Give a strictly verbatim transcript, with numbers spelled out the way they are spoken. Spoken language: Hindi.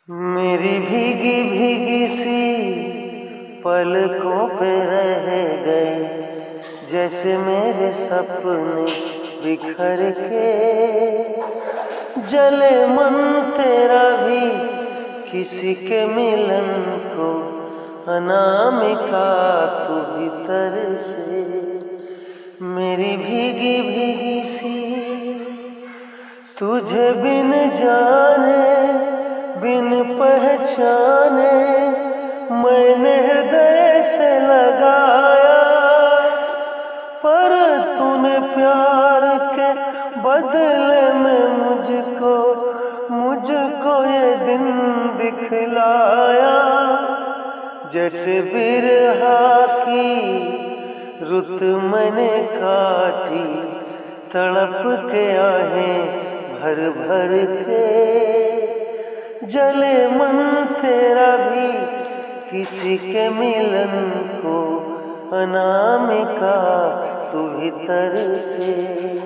मेरी भीगी भीगी सी पलकों पे रह गए, जैसे मेरे सपने बिखर के। जले मन तेरा भी किसी के मिलन को, अनामिका तू भीतर से। मेरी भीगी भीगी सी तुझे बिन जाने बिन पहचाने मैंने हृदय से लगाया, पर तूने प्यार के बदले में मुझको मुझको ये दिन दिखलाया। जैसे बिरहा की रुत मैंने काटी, तड़प के आहें भर भर के। जले मन तेरा भी किसी के मिलन को, अनामिका तू भीतर से।